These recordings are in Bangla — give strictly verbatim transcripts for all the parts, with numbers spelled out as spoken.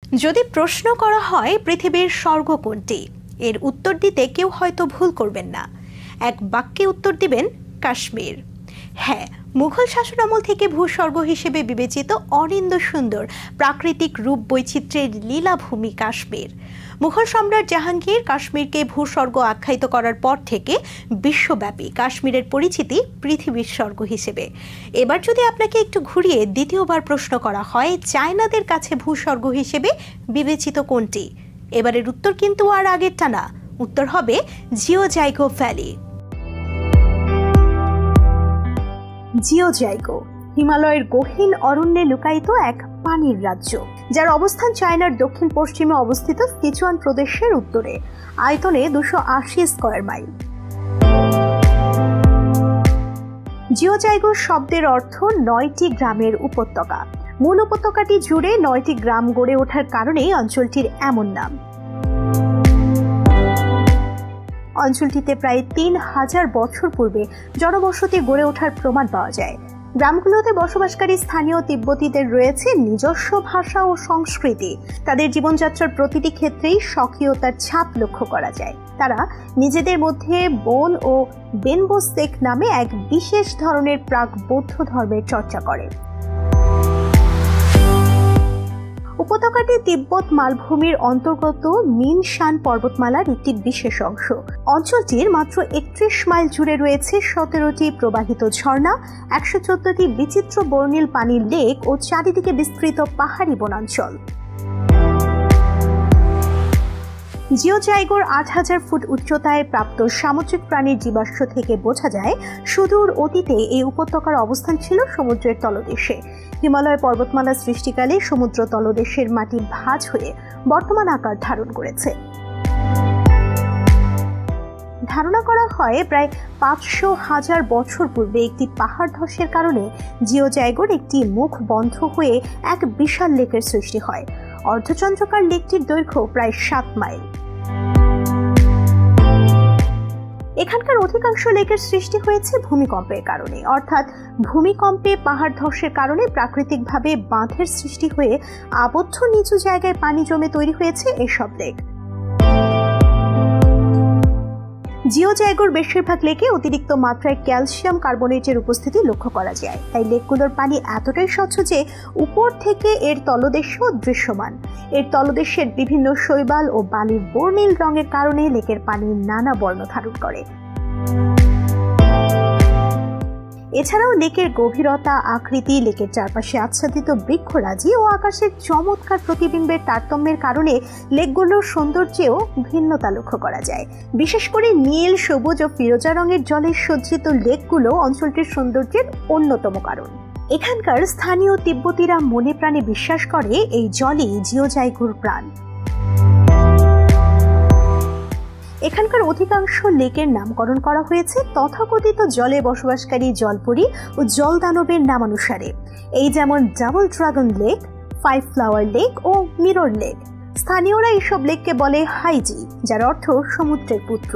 যদি প্রশ্ন করা হয় পৃথিবীর স্বর্গ কোনটি, এর উত্তর দিতে কেউ হয়তো ভুল করবেন না। এক বাক্যে উত্তর দিবেন কাশ্মীর। হ্যাঁ, মুঘল শাসনামল থেকে ভূস্বর্গ হিসেবে বিবেচিত অনিন্দ সুন্দর প্রাকৃতিক রূপ বৈচিত্র্যের লীলাভূমি কাশ্মীর। মুঘল সম্রাট জাহাঙ্গীর কাশ্মীরকে ভূস্বর্গ আখ্যায়িত করার পর থেকে বিশ্বব্যাপী কাশ্মীরের পরিচিতি পৃথিবীর স্বর্গ হিসেবে। এবার যদি আপনাকে একটু ঘুরিয়ে দ্বিতীয়বার প্রশ্ন করা হয় চায়নাদের কাছে ভূস্বর্গ হিসেবে বিবেচিত কোনটি, এবারের উত্তর কিন্তু আর আগেরটা না, উত্তর হবে জিওজাইগো ভ্যালি। জিওজাইগো হিমালয়ের গহীন অরণ্যে লুকায়িত এক পানির রাজ্য, যার অবস্থান চায়নার দক্ষিণ পশ্চিমে অবস্থিত সিচুয়ান প্রদেশের উত্তরে, আয়তনে দুশো আশি স্কয়ার মাইল। জিওজাইগো শব্দের অর্থ নয়টি গ্রামের উপত্যকা। মূল উপত্যকাটি জুড়ে নয়টি গ্রাম গড়ে ওঠার কারণেই অঞ্চলটির এমন নাম। অঞ্চলটিতে প্রায় তিন হাজার বছর পূর্বে জনবসতি গড়ে ওঠার প্রমাণ পাওয়া যায়। গ্রামগুলোতে বসবাসকারী স্থানীয় তিব্বতীদের রয়েছে নিজস্ব ভাষা ও সংস্কৃতি। তাদের জীবনযাত্রার প্রতিটি ক্ষেত্রেই স্বকীয়তার ছাপ লক্ষ্য করা যায়। তারা নিজেদের মধ্যে বোন ও বেনবোসেক নামে এক বিশেষ ধরনের প্রাক বৌদ্ধ ধর্মের চর্চা করে। উপত্যকাটি তিব্বত মালভূমির অন্তর্গত মিনশান পর্বতমালার একটি বিশেষ অংশ। অঞ্চলটির মাত্র একত্রিশ মাইল জুড়ে রয়েছে সতেরোটি প্রবাহিত ঝর্ণা, একশো চোদ্দটি বিচিত্র বর্ণিল পানির লেক ও চারিদিকে বিস্তৃত পাহাড়ি বনাঞ্চল। জিওজাইগোর আট হাজার ফুট উচ্চতায় প্রাপ্ত সামুদ্রিক প্রাণীর জীবাশ্ম থেকে বোঝা যায় সুদূর অতীতে এই উপত্যকার অবস্থান ছিল সমুদ্রের তলদেশে। হিমালয় পর্বতমালা সৃষ্টিকালে সমুদ্র তলদেশের মাটি ভাঁজ হয়ে বর্তমান আকার ধারণ করেছে। ধারণা করা হয় প্রায় পাঁচশো হাজার বছর পূর্বে একটি পাহাড় ধসের কারণে জিওজাইগোর একটি মুখ বন্ধ হয়ে এক বিশাল লেকের সৃষ্টি হয়। অর্ধচন্দ্রাকার লেকটির দৈর্ঘ্য প্রায় সাত মাইল। এখানকার অধিকাংশ লেকের সৃষ্টি হয়েছে ভূমিকম্পের কারণে, অর্থাৎ ভূমিকম্পে পাহাড় ধসের কারণে প্রাকৃতিকভাবে বাঁধের সৃষ্টি হয়ে আবদ্ধ নিচু জায়গায় পানি জমে তৈরি হয়েছে এসব লেক। জিওজাইগোর বেশিরভাগ লেকে অতিরিক্ত মাত্রায় ক্যালসিয়াম কার্বনেটের উপস্থিতি লক্ষ্য করা যায়। তাই লেকগুলোর পানি এতটাই স্বচ্ছ যে উপর থেকে এর তলদেশও দৃশ্যমান। এর তলদেশের বিভিন্ন শৈবাল ও বালির বর্ণিল রঙের কারণে লেকের পানি নানা বর্ণ ধারণ করে। এছাড়াও লেকের গভীরতা, আকৃতি, লেকের চারপাশে আচ্ছাদিত বৃক্ষরাজি ও আকাশের চমৎকার প্রতিবিম্বের তারতম্যের কারণে লেকগুলোর সৌন্দর্যেও ভিন্নতা লক্ষ্য করা যায়। বিশেষ করে নীল, সবুজ ও ফিরোজা রঙের জলে সজ্জিত লেকগুলো অঞ্চলটির সৌন্দর্যের অন্যতম কারণ। এখানকার স্থানীয় তিব্বতীরা মনে প্রাণে বিশ্বাস করে এই জলই জিওজাইগোর প্রাণ। এখানকার অধিকাংশ লেকের নামকরণ করা হয়েছে তথাকথিত জলে বসবাসকারী জলপরী ও জলদানবের নামানুসারে। এই যেমন double dragon lake, five flower lake ও মিরর লেক। স্থানীয়রা এইসব লেককে বলে হাইজি, যার অর্থ সমুদ্রের পুত্র।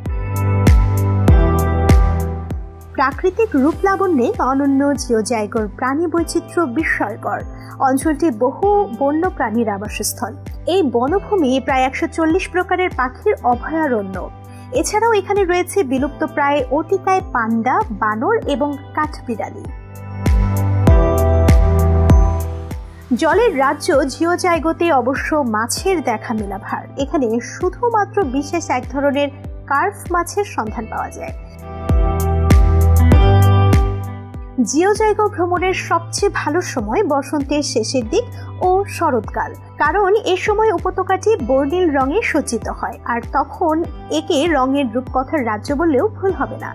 প্রাকৃতিক রূপ লাবণ্যে অনন্য জিওজাইগোর প্রাণী বৈচিত্র্য বিস্ময়কর। অঞ্চলটি বহু বন্য প্রাণীর আবাসস্থল। এই বনভূমি প্রায় একশো চল্লিশ প্রকারের পাখির অভয়ারণ্য। এছাড়াও এখানে রয়েছে বিলুপ্ত প্রায় অতিকায় পান্ডা, বানর এবং কাঠবিড়ালি। জলের রাজ্য জিওজাইগোতে অবশ্য মাছের দেখা মেলাভার। এখানে শুধুমাত্র বিশেষ এক ধরনের কার্প মাছের সন্ধান পাওয়া যায়। জিওজাইগো ভ্রমণের সবচেয়ে ভালো সময় বসন্তের শেষের দিক ও শরৎকাল, কারণ এ সময় উপত্যকাটি বর্ণিল রঙে সজ্জিত হয়, আর তখন একে রঙের রূপকথার রাজ্য বললেও ভুল হবে না।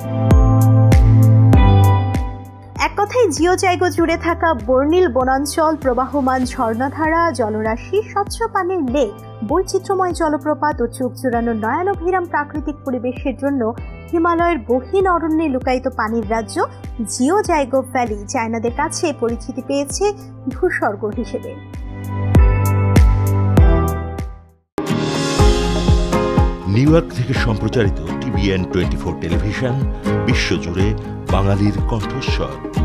এক কথায় জিওজাইগো জুড়ে থাকা বর্ণিল বনাঞ্চল, প্রবাহমান ঝর্ণাধারা, জলরাশি, স্বচ্ছ পানির লেক, বৈচিত্র্যময় জলপ্রপাত ও চোখ জোড়ানো নয়নাভিরাম প্রাকৃতিক পরিবেশের জন্য হিমালয়ের গহীন অরণ্যে লুকায়িত পানির রাজ্য জিওজাইগো ভ্যালি চায়নাদের কাছে পরিচিতি পেয়েছে ভূস্বর্গ হিসেবে। নিউ ইয়র্ক থেকে সম্প্রচারিত টিভিএন টোয়েন্টি ফোর টেলিভিশন বিশ্বজুড়ে বাঙালির কণ্ঠস্বর।